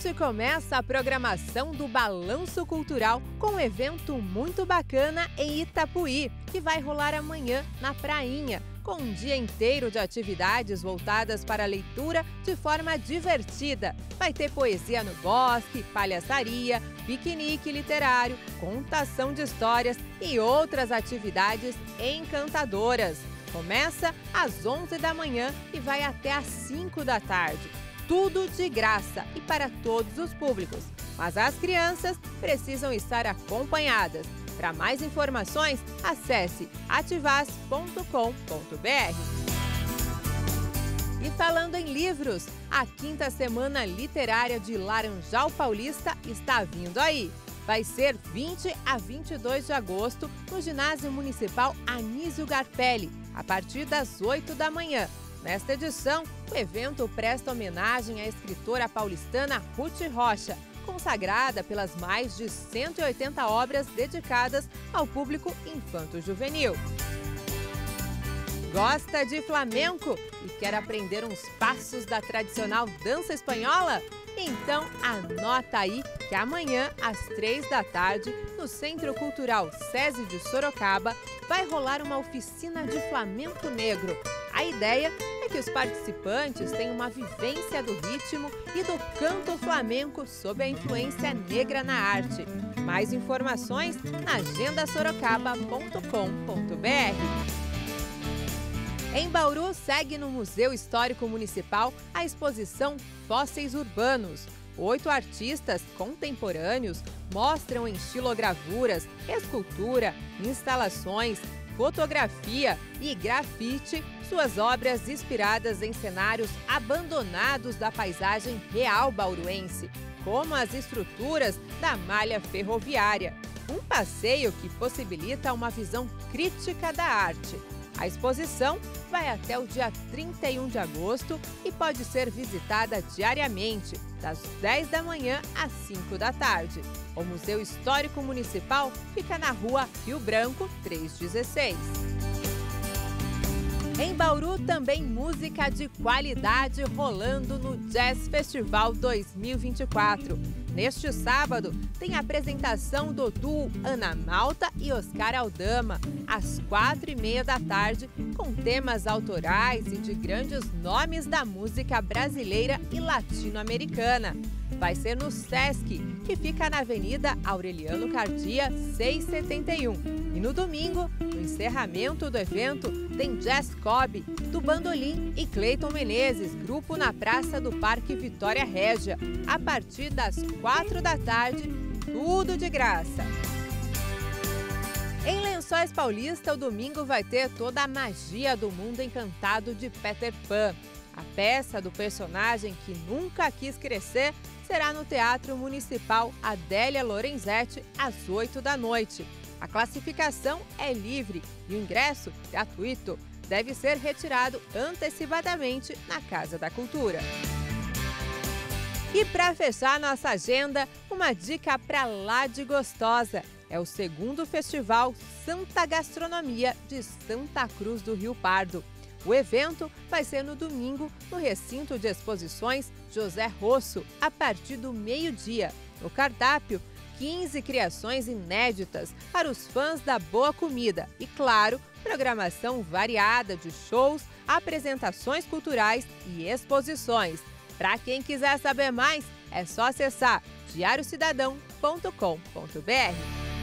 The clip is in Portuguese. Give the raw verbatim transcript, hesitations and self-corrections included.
Hoje começa a programação do Balanço Cultural com um evento muito bacana em Itapuí, que vai rolar amanhã na Prainha, com um dia inteiro de atividades voltadas para a leitura de forma divertida. Vai ter poesia no bosque, palhaçaria, piquenique literário, contação de histórias e outras atividades encantadoras. Começa às onze da manhã e vai até às cinco da tarde. Tudo de graça e para todos os públicos. Mas as crianças precisam estar acompanhadas. Para mais informações, acesse ativas ponto com ponto br. E falando em livros, a quinta semana literária de Laranjal Paulista está vindo aí. Vai ser vinte a vinte e dois de agosto no Ginásio Municipal Anísio Garpelli, a partir das oito da manhã. Nesta edição, o evento presta homenagem à escritora paulistana Ruth Rocha, consagrada pelas mais de cento e oitenta obras dedicadas ao público infanto-juvenil. Gosta de flamenco e quer aprender uns passos da tradicional dança espanhola? Então anota aí que amanhã, às três da tarde, no Centro Cultural SESI de Sorocaba, vai rolar uma oficina de flamenco negro. A ideia é que os participantes tenham uma vivência do ritmo e do canto flamenco sob a influência negra na arte. Mais informações na agenda sorocaba ponto com ponto br. Em Bauru, segue no Museu Histórico Municipal a exposição Fósseis Urbanos. Oito artistas contemporâneos mostram em estilogravuras, escultura, instalações, fotografia e grafite suas obras inspiradas em cenários abandonados da paisagem real bauruense, como as estruturas da malha ferroviária. Um passeio que possibilita uma visão crítica da arte. A exposição vai até o dia trinta e um de agosto e pode ser visitada diariamente, das dez da manhã às cinco da tarde. O Museu Histórico Municipal fica na rua Rio Branco, trezentos e dezesseis. Em Bauru, também música de qualidade rolando no Jazz Festival dois mil e vinte e quatro. Neste sábado, tem a apresentação do duo Ana Malta e Oscar Aldama, às quatro e meia da tarde, com temas autorais e de grandes nomes da música brasileira e latino-americana. Vai ser no Sesc, que fica na Avenida Aureliano Cardia, seiscentos e setenta e um. E no domingo, no encerramento do evento, tem Jazz Cobb, do Bandolim e Cleiton Menezes, grupo na Praça do Parque Vitória Régia, a partir das quatro da tarde, tudo de graça. Em Lençóis Paulista, o domingo vai ter toda a magia do mundo encantado de Peter Pan. A peça do personagem que nunca quis crescer será no Teatro Municipal Adélia Lorenzetti, às oito da noite. A classificação é livre e o ingresso, gratuito, deve ser retirado antecipadamente na Casa da Cultura. E para fechar nossa agenda, uma dica para lá de gostosa. É o segundo Festival Santa Gastronomia de Santa Cruz do Rio Pardo. O evento vai ser no domingo no recinto de exposições José Rosso, a partir do meio-dia. No cardápio, quinze criações inéditas para os fãs da boa comida e, claro, programação variada de shows, apresentações culturais e exposições. Para quem quiser saber mais, é só acessar diário cidadão ponto com ponto br.